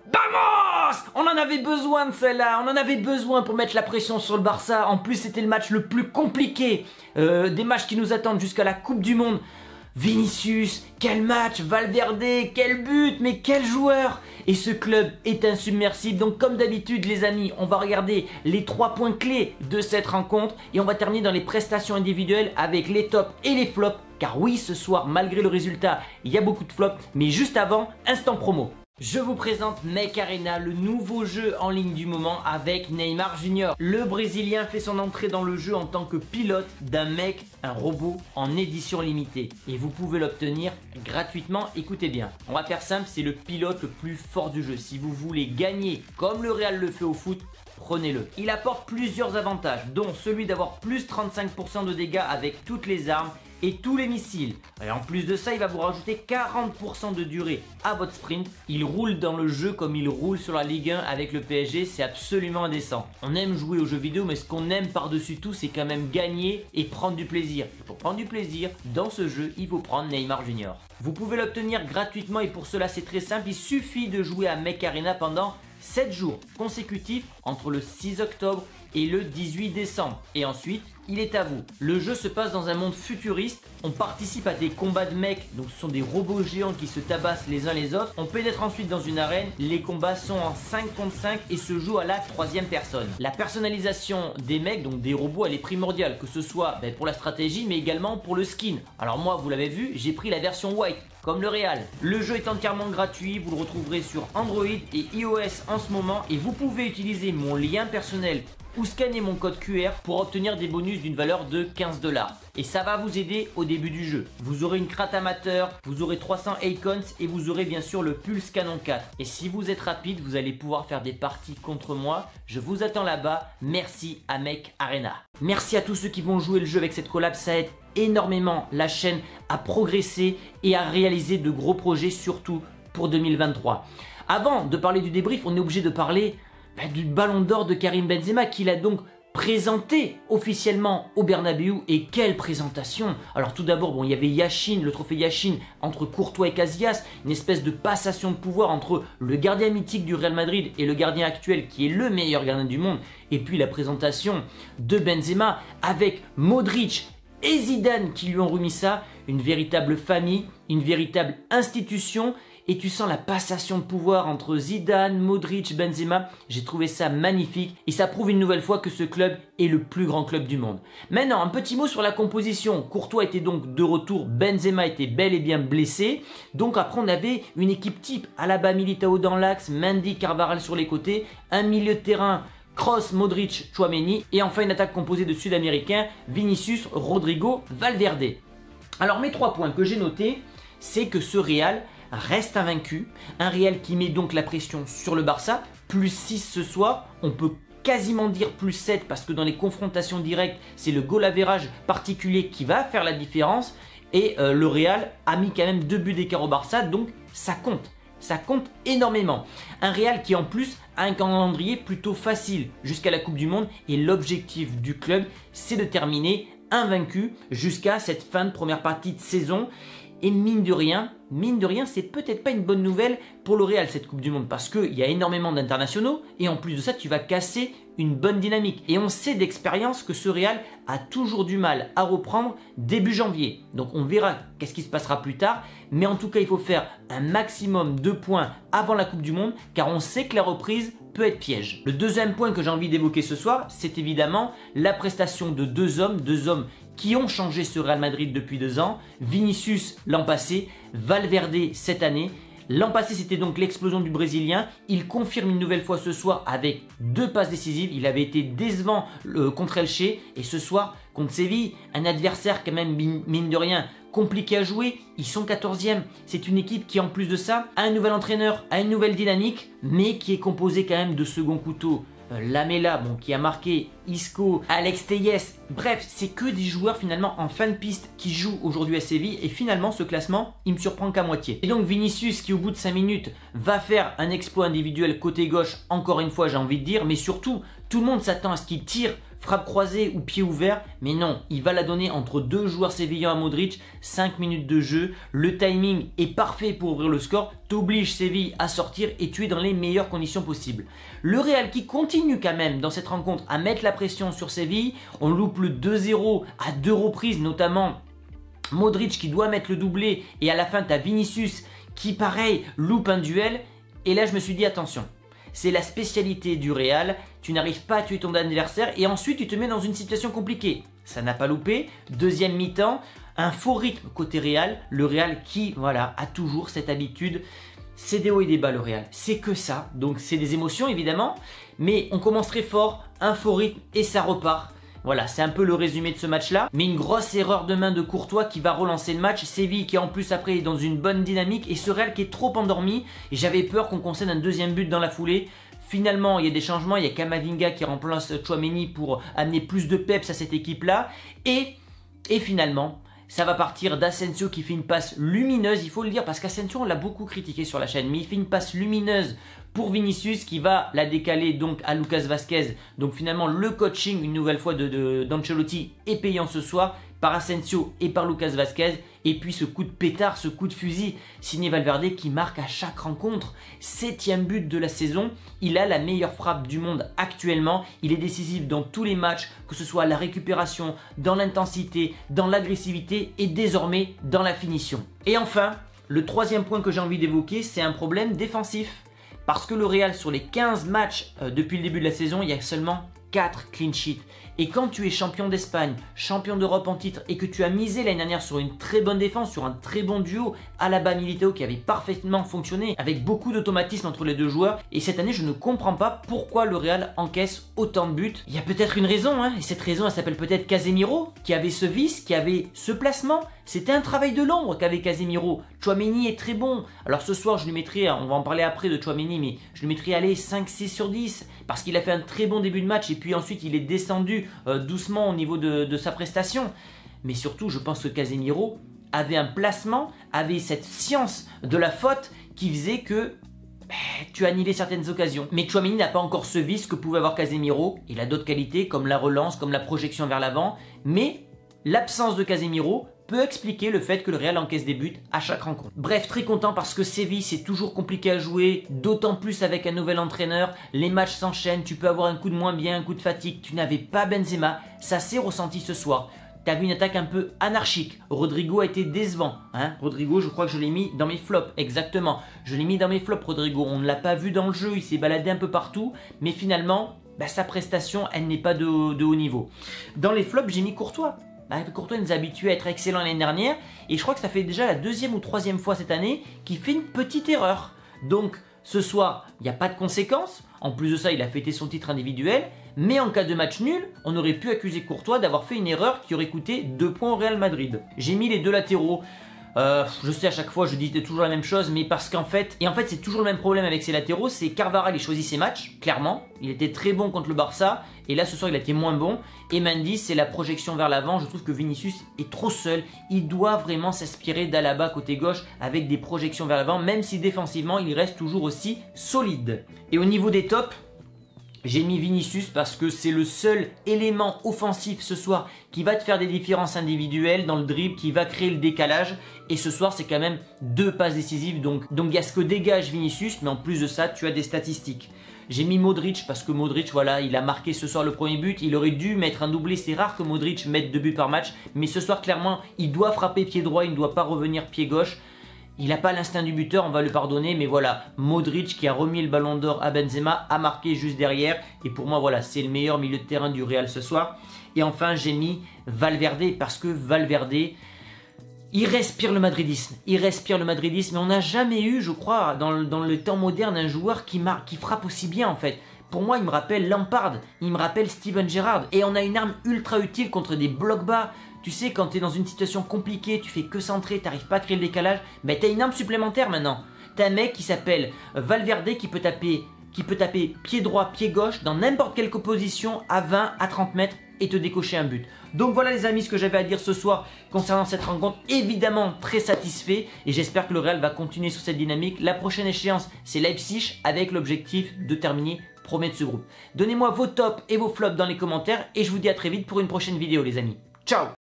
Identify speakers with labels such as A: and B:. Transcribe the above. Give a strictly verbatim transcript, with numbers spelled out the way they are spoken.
A: Vamos! On en avait besoin de celle-là, on en avait besoin pour mettre la pression sur le Barça. En plus, c'était le match le plus compliqué euh, des matchs qui nous attendent jusqu'à la Coupe du Monde. Vinicius, quel match, Valverde, quel but, mais quel joueur! Et ce club est insubmersible. Donc comme d'habitude les amis, on va regarder les trois points clés de cette rencontre et on va terminer dans les prestations individuelles avec les tops et les flops. Car oui, ce soir, malgré le résultat, il y a beaucoup de flops. Mais juste avant, instant promo. Je vous présente Mec Arena, le nouveau jeu en ligne du moment avec Neymar Junior Le Brésilien fait son entrée dans le jeu en tant que pilote d'un mec, un robot en édition limitée. Et vous pouvez l'obtenir gratuitement, écoutez bien. On va faire simple, c'est le pilote le plus fort du jeu. Si vous voulez gagner comme le Real le fait au foot, prenez-le. Il apporte plusieurs avantages, dont celui d'avoir plus trente-cinq pour cent de dégâts avec toutes les armes et tous les missiles. Et en plus de ça, il va vous rajouter quarante pour cent de durée à votre sprint. Il roule dans le jeu comme il roule sur la Ligue un avec le P S G, c'est absolument indécent. On aime jouer aux jeux vidéo, mais ce qu'on aime par-dessus tout, c'est quand même gagner et prendre du plaisir. Et pour prendre du plaisir, dans ce jeu, il faut prendre Neymar Junior Vous pouvez l'obtenir gratuitement et pour cela, c'est très simple. Il suffit de jouer à Mec Arena pendant sept jours consécutifs entre le six octobre et le dix-huit décembre. Et ensuite, il est à vous. Le jeu se passe dans un monde futuriste. On participe à des combats de mecs, donc ce sont des robots géants qui se tabassent les uns les autres. On pénètre ensuite dans une arène. Les combats sont en cinq contre cinq et se jouent à la troisième personne. La personnalisation des mecs, donc des robots, elle est primordiale, que ce soit ben, pour la stratégie, mais également pour le skin. Alors moi, vous l'avez vu, j'ai pris la version white, comme le Real. Le jeu est entièrement gratuit, vous le retrouverez sur Android et iOS en ce moment et vous pouvez utiliser mon lien personnel ou scanner mon code Q R pour obtenir des bonus d'une valeur de quinze dollars. Et ça va vous aider au début du jeu. Vous aurez une crate amateur, vous aurez trois cents icons et vous aurez bien sûr le Pulse Canon quatre. Et si vous êtes rapide, vous allez pouvoir faire des parties contre moi. Je vous attends là-bas. Merci à Mec Arena. Merci à tous ceux qui vont jouer le jeu avec cette collab, ça aide énormément la chaîne à progresser et à réaliser de gros projets, surtout pour deux mille vingt-trois. Avant de parler du débrief, on est obligé de parler bah, du ballon d'or de Karim Benzema qu'il a donc présenté officiellement au Bernabéu. Et quelle présentation! Alors tout d'abord, bon, il y avait Yashin, le trophée Yashin entre Courtois et Casillas, une espèce de passation de pouvoir entre le gardien mythique du Real Madrid et le gardien actuel qui est le meilleur gardien du monde. Et puis la présentation de Benzema avec Modric et Zidane qui lui ont remis ça, une véritable famille, une véritable institution. Et tu sens la passation de pouvoir entre Zidane, Modric, Benzema. J'ai trouvé ça magnifique et ça prouve une nouvelle fois que ce club est le plus grand club du monde. Maintenant, un petit mot sur la composition. Courtois était donc de retour, Benzema était bel et bien blessé. Donc après, on avait une équipe type. Alaba, Militao dans l'axe, Mendy, Carvajal sur les côtés, un milieu de terrain Kroos, Modric, Tchouaméni et enfin une attaque composée de Sud-Américains, Vinicius, Rodrigo, Valverde. Alors mes trois points que j'ai notés, c'est que ce Real reste invaincu, un Real qui met donc la pression sur le Barça, plus six ce soir, on peut quasiment dire plus sept parce que dans les confrontations directes, c'est le goal average particulier qui va faire la différence et euh, le Real a mis quand même deux buts d'écart au Barça, donc ça compte. Ça compte énormément. Un Real qui en plus a un calendrier plutôt facile jusqu'à la Coupe du Monde et l'objectif du club c'est de terminer invaincu jusqu'à cette fin de première partie de saison. Et mine de rien, mine de rien, c'est peut-être pas une bonne nouvelle pour le Real cette Coupe du Monde parce qu'il y a énormément d'internationaux et en plus de ça, tu vas casser une bonne dynamique. Et on sait d'expérience que ce Real a toujours du mal à reprendre début janvier. Donc on verra qu'est-ce qui se passera plus tard. Mais en tout cas, il faut faire un maximum de points avant la Coupe du Monde car on sait que la reprise peut être piège. Le deuxième point que j'ai envie d'évoquer ce soir, c'est évidemment la prestation de deux hommes, deux hommes qui ont changé ce Real Madrid depuis deux ans. Vinicius l'an passé, Valverde cette année. L'an passé, c'était donc l'explosion du Brésilien. Il confirme une nouvelle fois ce soir avec deux passes décisives. Il avait été décevant euh, contre Elche et ce soir contre Séville, un adversaire quand même mine de rien compliqué à jouer. Ils sont quatorzième. C'est une équipe qui en plus de ça a un nouvel entraîneur, a une nouvelle dynamique, mais qui est composée quand même de second couteau. Lamela, bon, qui a marqué, Isco, Alex Telles, bref, c'est que des joueurs finalement en fin de piste qui jouent aujourd'hui à Séville et finalement ce classement, il me surprend qu'à moitié. Et donc Vinicius qui au bout de cinq minutes va faire un exploit individuel côté gauche, encore une fois j'ai envie de dire, mais surtout tout le monde s'attend à ce qu'il tire frappe croisée ou pied ouvert, mais non, il va la donner entre deux joueurs sévillans à Modric, cinq minutes de jeu, le timing est parfait pour ouvrir le score, t'oblige Séville à sortir et tu es dans les meilleures conditions possibles. Le Real qui continue quand même dans cette rencontre à mettre la pression sur Séville, on loupe le deux zéro à deux reprises, notamment Modric qui doit mettre le doublé et à la fin tu as Vinicius qui pareil loupe un duel et là je me suis dit attention. C'est la spécialité du Real, tu n'arrives pas à tuer ton adversaire et ensuite tu te mets dans une situation compliquée. Ça n'a pas loupé, deuxième mi-temps, un faux rythme côté Real, le Real qui voilà, a toujours cette habitude, c'est des hauts et des bas le Real, c'est que ça, donc c'est des émotions évidemment, mais on commence très fort, un faux rythme et ça repart. Voilà, c'est un peu le résumé de ce match-là. Mais une grosse erreur de main de Courtois qui va relancer le match. Séville qui en plus après est dans une bonne dynamique. Et ce Real qui est trop endormi. Et j'avais peur qu'on concède un deuxième but dans la foulée. Finalement, il y a des changements. Il y a Camavinga qui remplace Tchouaméni pour amener plus de peps à cette équipe-là. Et, et finalement, ça va partir d'Asensio qui fait une passe lumineuse. Il faut le dire parce qu'Asensio, on l'a beaucoup critiqué sur la chaîne. Mais il fait une passe lumineuse pour Vinicius qui va la décaler donc à Lucas Vazquez. Donc finalement le coaching une nouvelle fois de, de, d'Ancelotti est payant ce soir par Asensio et par Lucas Vazquez. Et puis ce coup de pétard, ce coup de fusil signé Valverde qui marque à chaque rencontre. Septième but de la saison. Il a la meilleure frappe du monde actuellement. Il est décisif dans tous les matchs, que ce soit à la récupération, dans l'intensité, dans l'agressivité et désormais dans la finition. Et enfin, le troisième point que j'ai envie d'évoquer, c'est un problème défensif. Parce que le Real, sur les quinze matchs euh, depuis le début de la saison, il y a seulement quatre clean sheets. Et quand tu es champion d'Espagne, champion d'Europe en titre et que tu as misé l'année dernière sur une très bonne défense, sur un très bon duo, Alaba Militao qui avait parfaitement fonctionné avec beaucoup d'automatisme entre les deux joueurs. Et cette année, je ne comprends pas pourquoi le Real encaisse autant de buts. Il y a peut-être une raison, hein, et cette raison, elle s'appelle peut-être Casemiro, qui avait ce vice, qui avait ce placement. C'était un travail de l'ombre qu'avait Casemiro. Tchouaméni est très bon. Alors ce soir, je lui mettrai, on va en parler après de Tchouaméni, mais je lui mettrai aller cinq six sur dix parce qu'il a fait un très bon début de match et puis ensuite il est descendu euh, doucement au niveau de, de sa prestation. Mais surtout, je pense que Casemiro avait un placement, avait cette science de la faute qui faisait que bah, tu annihilais certaines occasions. Mais Tchouaméni n'a pas encore ce vice que pouvait avoir Casemiro. Il a d'autres qualités comme la relance, comme la projection vers l'avant. Mais l'absence de Casemiro peut expliquer le fait que le Real encaisse des buts à chaque rencontre. Bref, très content parce que Séville, c'est toujours compliqué à jouer, d'autant plus avec un nouvel entraîneur. Les matchs s'enchaînent, tu peux avoir un coup de moins bien, un coup de fatigue. Tu n'avais pas Benzema, ça s'est ressenti ce soir. Tu as vu une attaque un peu anarchique. Rodrigo a été décevant. Hein Rodrigo, je crois que je l'ai mis dans mes flops. Exactement. Je l'ai mis dans mes flops, Rodrigo. On ne l'a pas vu dans le jeu. Il s'est baladé un peu partout. Mais finalement, bah, sa prestation, elle n'est pas de, de haut niveau. Dans les flops, j'ai mis Courtois. Bah, Courtois nous a habitués à être excellent l'année dernière. Et je crois que ça fait déjà la deuxième ou troisième fois cette année qu'il fait une petite erreur. Donc, ce soir, il n'y a pas de conséquences. En plus de ça, il a fêté son titre individuel. Mais en cas de match nul, on aurait pu accuser Courtois d'avoir fait une erreur qui aurait coûté deux points au Real Madrid. J'ai mis les deux latéraux. Euh, je sais à chaque fois je dis toujours la même chose, mais parce qu'en fait, et en fait c'est toujours le même problème avec ces latéraux, c'est Carvajal il choisit ses matchs, clairement, il était très bon contre le Barça, et là ce soir il a été moins bon, et Mendy c'est la projection vers l'avant, je trouve que Vinicius est trop seul, il doit vraiment s'inspirer d'Alaba côté gauche avec des projections vers l'avant, même si défensivement il reste toujours aussi solide. Et au niveau des tops, j'ai mis Vinicius parce que c'est le seul élément offensif ce soir qui va te faire des différences individuelles dans le dribble, qui va créer le décalage. Et ce soir, c'est quand même deux passes décisives. Donc, donc il y a ce que dégage Vinicius, mais en plus de ça, tu as des statistiques. J'ai mis Modric parce que Modric, voilà, il a marqué ce soir le premier but. Il aurait dû mettre un doublé. C'est rare que Modric mette deux buts par match. Mais ce soir, clairement, il doit frapper pied droit. Il ne doit pas revenir pied gauche. Il n'a pas l'instinct du buteur, on va le pardonner, mais voilà, Modric qui a remis le ballon d'or à Benzema a marqué juste derrière. Et pour moi, voilà, c'est le meilleur milieu de terrain du Real ce soir. Et enfin, j'ai mis Valverde parce que Valverde, il respire le madridisme. Il respire le madridisme. Et on n'a jamais eu, je crois, dans le, dans le temps moderne, un joueur qui, marque, qui frappe aussi bien en fait. Pour moi, il me rappelle Lampard, il me rappelle Steven Gerrard. Et on a une arme ultra utile contre des blocs bas. Tu sais, quand tu es dans une situation compliquée, tu fais que centrer, tu n'arrives pas à créer le décalage, mais tu as une arme supplémentaire maintenant. Tu as un mec qui s'appelle Valverde qui peut taper, qui peut taper pied droit, pied gauche dans n'importe quelle position à vingt à trente mètres et te décocher un but. Donc voilà les amis ce que j'avais à dire ce soir concernant cette rencontre. Évidemment très satisfait et j'espère que le Real va continuer sur cette dynamique. La prochaine échéance c'est Leipzig avec l'objectif de terminer promet de ce groupe. Donnez-moi vos tops et vos flops dans les commentaires et je vous dis à très vite pour une prochaine vidéo les amis. Ciao!